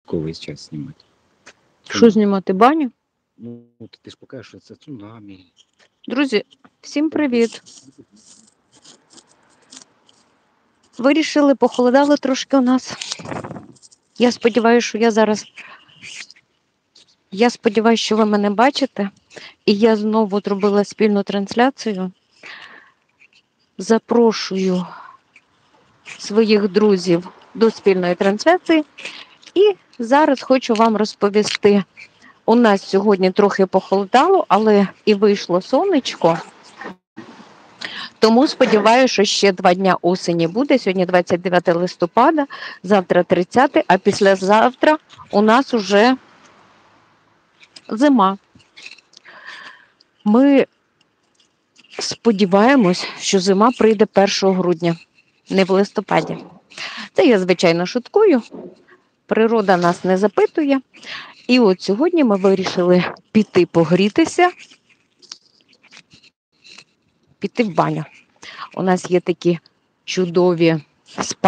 Колись час знімати. Що знімати? Баню? Ну, ти ж покажеш, що це цунамі. Друзі, всім привіт! Вирішили, похолодало трошки у нас. Я сподіваюся, що ви мене бачите. І я знову зробила спільну трансляцію. Запрошую своїх друзів до спільної трансляції. І зараз хочу вам розповісти. У нас сьогодні трохи похолодало, але і вийшло сонечко. Тому сподіваюся, що ще 2 дня осені буде. Сьогодні 29 листопада, завтра 30, а післязавтра у нас уже зима. Ми сподіваємось, що зима прийде 1 грудня, не в листопаді. Це я, звичайно, шуткую. Природа нас не запитує. І от сьогодні ми вирішили піти погрітися, піти в баню. У нас є такі чудові спа.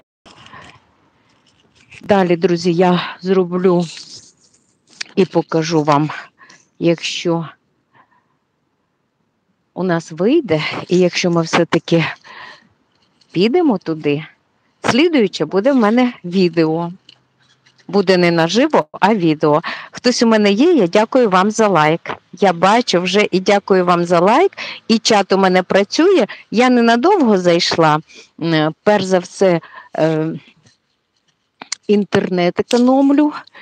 Далі, друзі, я зроблю і покажу вам, якщо у нас вийде, і якщо ми все-таки підемо туди, слідуюче буде в мене відео. Буде не наживо, а відео. Хтось у мене є, я дякую вам за лайк. Я бачу вже і дякую вам за лайк. І чат у мене працює. Я ненадовго зайшла. Перш за все, інтернет економлю.